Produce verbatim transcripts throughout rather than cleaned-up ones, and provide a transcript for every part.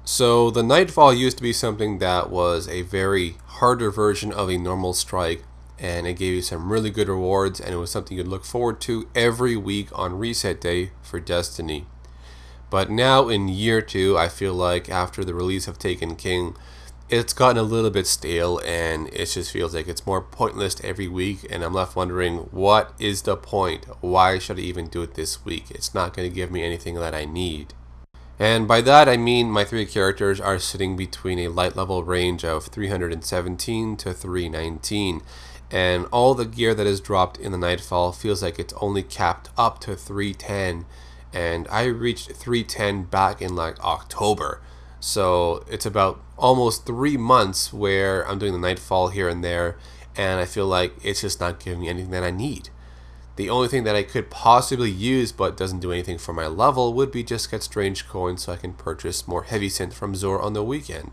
So the Nightfall used to be something that was a very harder version of a normal strike, and it gave you some really good rewards, and it was something you'd look forward to every week on reset day for Destiny. But now in year two, I feel like after the release of Taken King, it's gotten a little bit stale, and it just feels like it's more pointless every week, and I'm left wondering, what is the point? Why should I even do it this week? It's not going to give me anything that I need. And by that I mean my three characters are sitting between a light level range of three hundred seventeen to three nineteen, and all the gear that is dropped in the Nightfall feels like it's only capped up to three ten, and I reached three ten back in like October. So it's about almost three months where I'm doing the Nightfall here and there, and I feel like it's just not giving me anything that I need. The only thing that I could possibly use but doesn't do anything for my level would be just get strange coins so I can purchase more heavy synth from Xur on the weekend.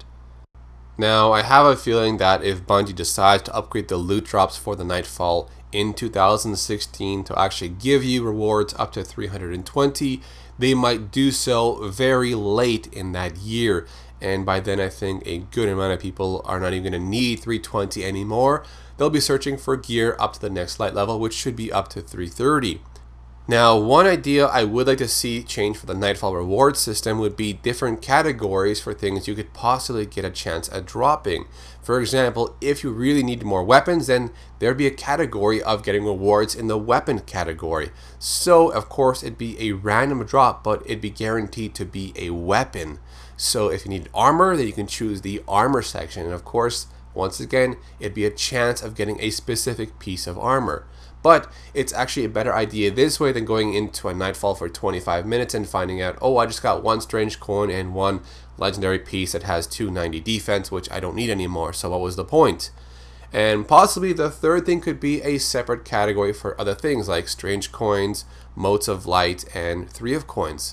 Now I have a feeling that if Bungie decides to upgrade the loot drops for the Nightfall in two thousand sixteen to actually give you rewards up to three hundred twenty, they might do so very late in that year, and by then I think a good amount of people are not even going to need three twenty anymore. They'll be searching for gear up to the next light level, which should be up to three thirty. Now, one idea I would like to see change for the Nightfall reward system would be different categories for things you could possibly get a chance at dropping. For example, if you really need more weapons, then there'd be a category of getting rewards in the weapon category. So, of course, it'd be a random drop, but it'd be guaranteed to be a weapon. So if you need armor, then you can choose the armor section, and of course, once again, it'd be a chance of getting a specific piece of armor. But it's actually a better idea this way than going into a Nightfall for twenty-five minutes and finding out, oh, I just got one strange coin and one legendary piece that has two ninety defense, which I don't need anymore, so what was the point? And possibly the third thing could be a separate category for other things like strange coins, motes of light, and three of coins.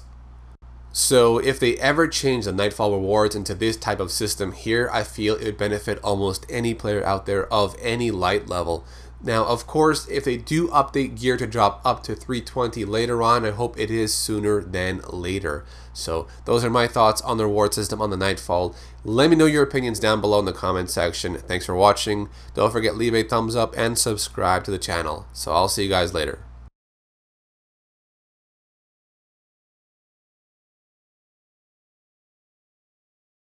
So if they ever change the Nightfall rewards into this type of system here, I feel it would benefit almost any player out there of any light level. Now, of course, if they do update gear to drop up to three twenty later on, I hope it is sooner than later. So those are my thoughts on the reward system on the Nightfall. Let me know your opinions down below in the comment section. Thanks for watching. Don't forget, leave a thumbs up and subscribe to the channel. So I'll see you guys later.